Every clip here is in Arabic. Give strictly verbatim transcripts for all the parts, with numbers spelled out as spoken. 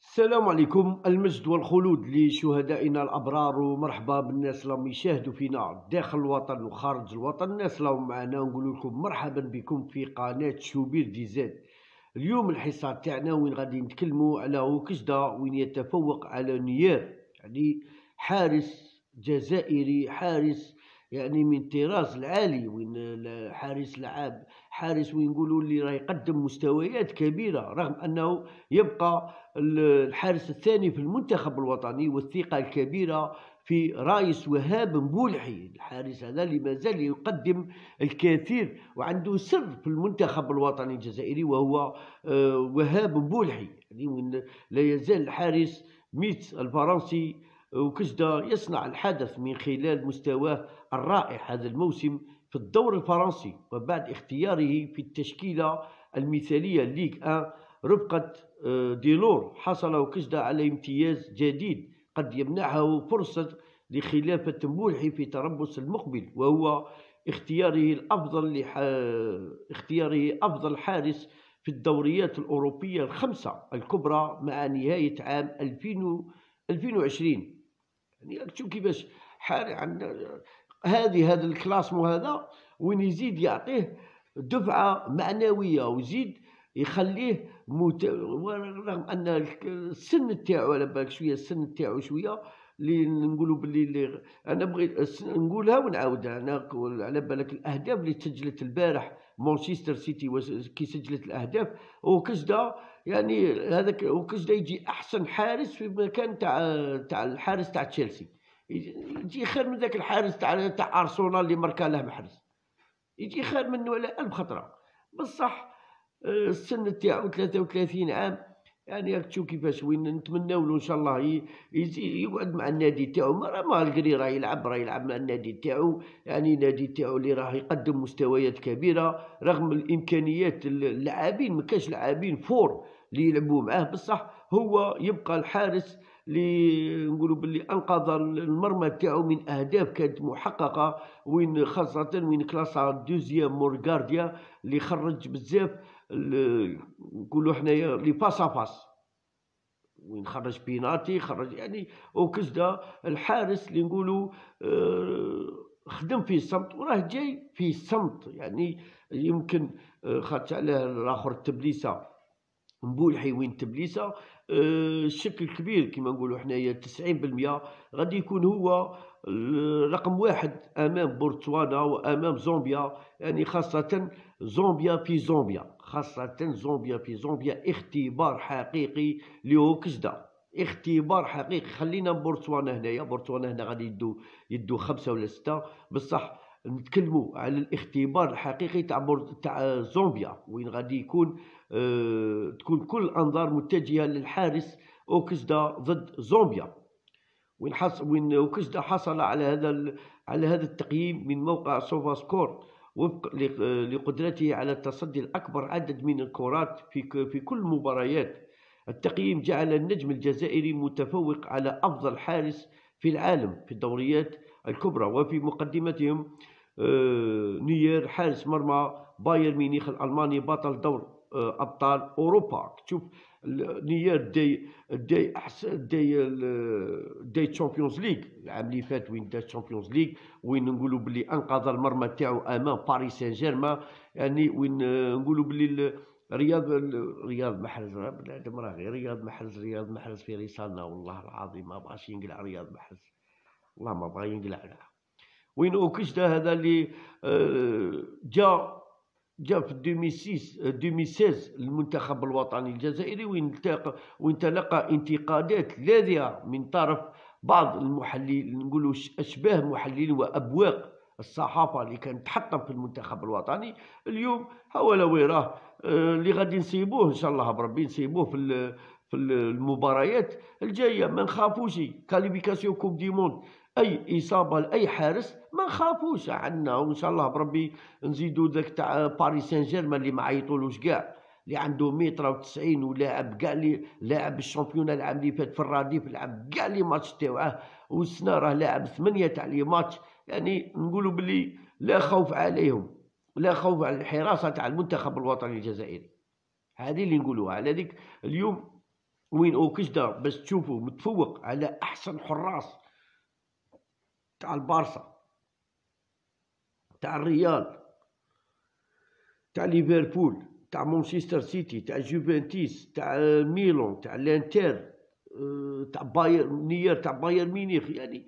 السلام عليكم، المجد والخلود لشهدائنا الأبرار، ومرحبا بالناس اللي يشاهدوا فينا داخل الوطن وخارج الوطن. الناس اللي معنا نقول لكم مرحبا بكم في قناة شوبير دي زاد. اليوم الحصة تاعنا وين غادي نتكلموا على وكجدة وين يتفوق على نيير، يعني حارس جزائري، حارس يعني من الطراز العالي، وين حارس لعاب حارس وين نقولوا اللي راه يقدم مستويات كبيرة، رغم أنه يبقى الحارس الثاني في المنتخب الوطني، والثقة الكبيرة في رايس وهاب مبولحي. الحارس هذا اللي ما زال يقدم الكثير وعنده سر في المنتخب الوطني الجزائري، وهو وهاب مبولحي، يعني لا يزال الحارس ميت الفرنسي وكجدة يصنع الحدث من خلال مستواه الرائع هذا الموسم في الدور الفرنسي، وبعد اختياره في التشكيلة المثالية ليغ واحد رفقة ديلور حصل وكجدة على امتياز جديد قد يمنحه فرصة لخلافة مبولحي في تربص المقبل، وهو اختياره الأفضل لح... اختياره أفضل حارس في الدوريات الأوروبية الخمسة الكبرى مع نهاية عام ألفين وعشرين. يعني تشوف كيفاش حار عن هذه هذا الكلاسمو هذا وين يزيد يعطيه دفعة معنوية ويزيد يخليه مت... رغم ان السن تاعو على بالك شويه السن تاعو شويه اللي نقولوا باللي اللي انا بغيت نقولها ونعاودها. انا على بالك الاهداف اللي سجلت البارح مانشستر سيتي كي سجلت الاهداف، وكجدة يعني هذاك وكجدة يجي احسن حارس في مكان تاع تاع الحارس تاع تشيلسي، يجي خير من ذاك الحارس تاع تاع ارسنال اللي مركا له محرز، يجي خير منه على ألف خطره. بصح السن تاعو ثلاثة وثلاثين عام، يعني راك تشوف كيفاش وين نتمناو له ان شاء الله يجي يقعد مع النادي تاعو. مالغري راه يلعب راه يلعب مع النادي تاعو، يعني النادي تاعو اللي راه يقدم مستويات كبيره رغم الامكانيات اللاعبين، ما كاش لاعبين فور اللي يلعبوا معاه، بصح هو يبقى الحارس اللي نقولوا باللي انقذ المرمى تاعو من اهداف كانت محققه، وين خاصه وين كلاسا دوزيام مورغارديا اللي خرج بزاف نقولوا حنايا لي فاس فاس، وين خرج بيناتي خرج يعني. وكجدة الحارس اللي نقولوا آه خدم في الصمت وراه جاي في الصمت، يعني يمكن آه خاطر على الاخر التبليسه مبولحي وين تبليسه آه شكل كبير كما نقولوا حنايا تسعين بالمئة غادي يكون هو رقم واحد امام بورتسوانا وامام زامبيا، يعني خاصه زامبيا في زامبيا خاصه زامبيا في زامبيا اختبار حقيقي لهو كجدة، اختبار حقيقي. خلينا بورتسوانا هنايا، بورتسوانا هنا غادي يدو يدو خمسه ولا سته، بصح نتكلموا على الاختبار الحقيقي تاع تاع زامبيا وين غادي يكون أه تكون كل الانظار متجهه للحارس اوكجدة ضد زامبيا، وين حصل وين اوكجدة حصل على هذا على هذا التقييم من موقع سوفا سكور وفق لقدرته على تصدي الأكبر عدد من الكرات في في كل المباريات. التقييم جعل النجم الجزائري متفوق على أفضل حارس في العالم في الدوريات الكبرى، وفي مقدمتهم نيير حارس مرمى بايرن ميونخ الألماني بطل دور أبطال أوروبا. تشوف نيير داي داي احسن داي داي تشامبيونز ليغ العام اللي فات، وين دا تشامبيونز ليغ وين نقولوا باللي انقذ المرمى تاعو امام باريس سان جيرمان، يعني وين نقولوا باللي رياض رياض محرز بنادم راه غير رياض محرز رياض محرز في رسالنا، والله العظيم ما بغاش ينقلع رياض محرز، والله ما بغا ينقلع. وين اوكجدة هذا اللي جا جاء في ألفين وستة المنتخب الوطني الجزائري، وين تلقى وين تلقى انتقادات لاذعه من طرف بعض المحللين، نقولوا اشباه محللين وابواق الصحافه اللي كانت تحطم في المنتخب الوطني. اليوم هو وين راه اللي غادي نصيبوه ان شاء الله بربي نصيبوه في في المباريات الجايه، ما نخافوش كاليفيكاسيون كوب دي موند اي اصابه لاي حارس ما نخافوش عنا، وان شاء الله بربي نزيدوا ذاك تاع باريس سان جيرمان اللي ما عيطولوش كاع، اللي عنده متر وتسعين ولاعب كاع اللي لاعب الشامبيون العام اللي فات في الرديف، لعب كاع لي ماتش تاعه، والسنه راه لاعب ثمانيه تاع لي ماتش، يعني نقولوا بلي لا خوف عليهم، لا خوف على الحراسه تاع المنتخب الوطني الجزائري. هذه اللي نقولوها على ذيك اليوم. وين اوكشدا باش تشوفوا متفوق على احسن حراس تاع البارسا، تاع الريال، تاع ليفربول، تاع مانشستر سيتي، تاع جوفنتيس، تاع ميلان، تاع الانتر، تاع باير نير، تاع باير ميونخ. يعني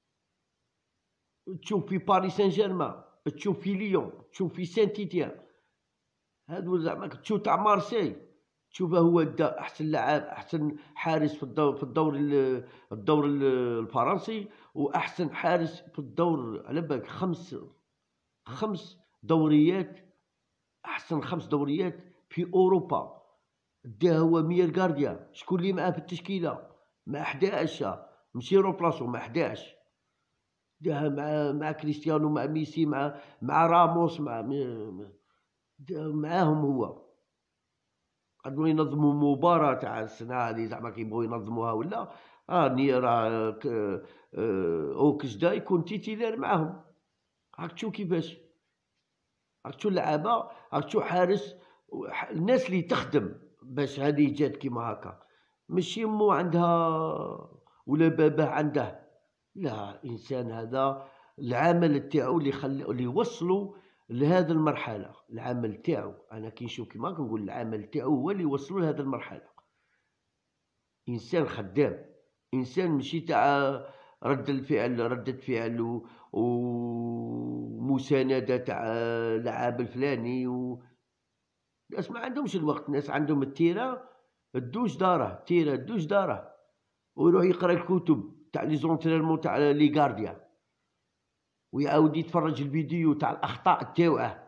تشوف في باريس سان جيرمان، تشوف في ليون، تشوف في سان تيتيان، هادو زعما تشوف تاع مارسي، تشوفه هو دا احسن لاعب، احسن حارس في الدور في الدور الدور الفرنسي، واحسن حارس في الدور على بالك خمس خمس دوريات، احسن خمس دوريات في اوروبا. دا هو مير غارديان. شكون اللي معاه في التشكيله؟ مع حداش، ماشي روبلاسو، مع حداش. داها مع مع كريستيانو، مع ميسي، مع مع راموس، مع معاهم هو. قدروا ينظموا مباراة تاع السنة هذه زعما كيبغوا ينظموها ولا راني راه اوكشدا يكون تيتيلار معاهم. راك تشوف كيفاش، راك تشوف اللعابة، راك تشوف حارس، الناس اللي تخدم باش هذه جات كيما هكا. ماشي مو عندها ولا باباه عنده، لا، انسان هذا العمل تاعو اللي خلى اللي وصلوا لهذه المرحله. العمل تاعو انا كي نشوف كيما كنقول العمل تاعو هو اللي وصلوا لهذه المرحله. انسان خدام، انسان ماشي تاع رد الفعل ردة فعل ومسانده تاع اللاعب الفلاني و... الناس ما عندهمش الوقت. الناس عندهم التيره الدوش داره، تيره الدوش داره، ويروح يقرا الكتب تاع لي زونترينمون تاع لي غارديان، ويعاود يتفرج الفيديو تاع الاخطاء تاوعه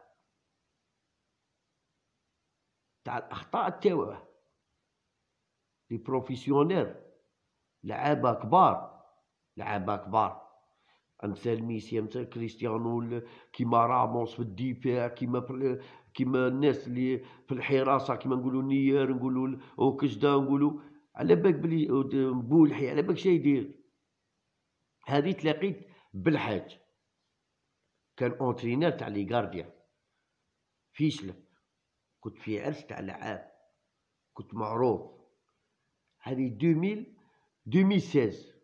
تاع الاخطاء تاوعه. لي بروفيسيونيل، لعابه كبار، لعابه كبار امثال ميسي، امثال كريستيانو، كيما راموس في الدفاع، كيما كيما الناس اللي في الحراسه، كيما نقولوا نيير، نقولوا اوكشدا، نقولوا على بالك بلي بولحي، على بالك شي يدير. هذه تلاقيت بالحاج، كان اونترينير تاع لي غارديان فيشلف، كنت في عرس تاع لعاب، كنت معروف. هذه دوميل دوميل سيز،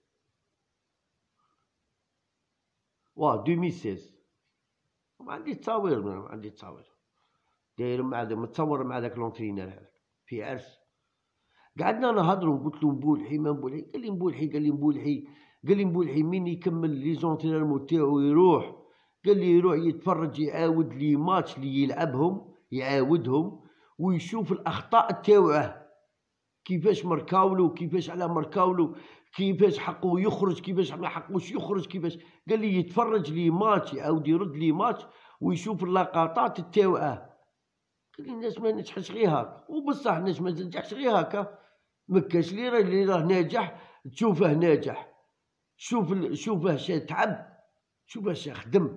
واه دوميل سيز. ما عندي تصاوير، ما عندي تصاوير داير مع متصور مع ذاك لونترينير هذا في عرس. قعدنا نهضروا، قلت له مبولحي ما مبولحي، قال لي مبولحي، قال لي مبولحي، قال لي مبولحي من يكمل لي زونترينمون تاعو يروح، قال لي يروح يتفرج، يعاود لي ماتش اللي يلعبهم، يعاودهم ويشوف الاخطاء تاوعه، كيفاش مركاولو، كيفاش على مركاولو، كيفاش حقو يخرج، كيفاش ما حقوش يخرج، كيفاش. قال لي يتفرج لي ماتش، يعاود يرد لي ماتش ويشوف اللقطات تاوعه. قال لي الناس ما نجحش غير هكا، وبصح الناس ما تنجحش غير هكا. مكاش اللي راه اللي راه ناجح تشوفه ناجح، شوف شوفه شا تعب، شوفه شا خدم.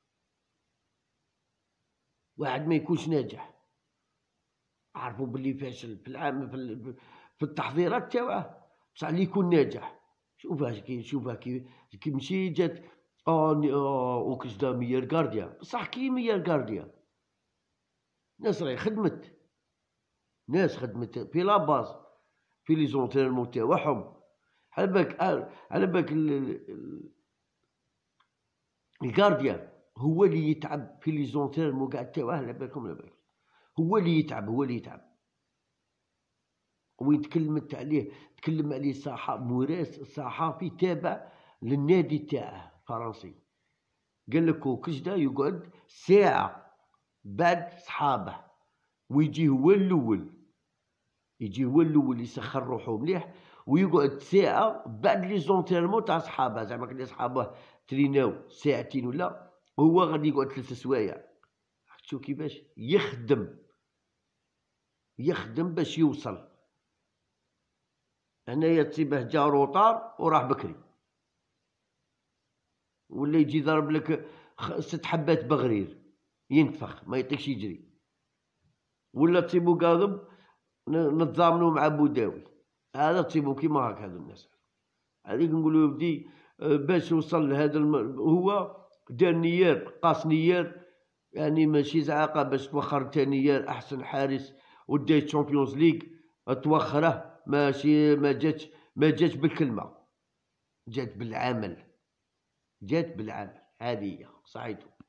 واحد ما يكونش ناجح عرفوا باللي فاشل في العام في, في التحضيرات تاوعه، بصح اللي يكون ناجح شوفه كي شوفه كي كي مشي جات اه اوكشدا مير غارديان، بصح كي مير غارديان ناس راهي خدمت، ناس خدمت في لاباز في لي زونترينمون تاعهم. على بالك على بالك الغارديان هو اللي يتعب في لي زونترينمون قاع تاعه، على بالكم على بالك هو اللي يتعب، هو اللي يتعب. وين تكلمت عليه، تكلم عليه صحافي مراس صحافي تابع للنادي تاعه فرنسي، قال لك وكجدا يقعد ساعة بعد صحابه ويجي هو الأول، يجي هو الأول يسخر روحو مليح، ويقعد ساعة بعد لي زونترينمون تاع صحابه، زعما كلي صحابه تريناو ساعتين ولا، هو غادي يقعد ثلاث سوايع. شوف كيفاش يخدم، يخدم باش يوصل. هنايا تصيبه جا روطار وراح بكري، ولا يجي ضرب لك ست حبات بغرير ينتفخ ما يطيقش يجري، ولا تصيبو قاضب نتضامنوا مع بوداوي. هذا تصيبو كيما هاك هذو الناس. هذيك نقولوا بدي باش يوصل لهذا الم... هو دار نيار، قاس نيار، يعني ماشي زعاقه باش توخر تا نيار احسن حارس وداي تشامبيونز ليغ توخره ماشي ما جاتش ما جاتش بالكلمة، جات بالعمل، جات بالعمل، هذه هي صحيتو.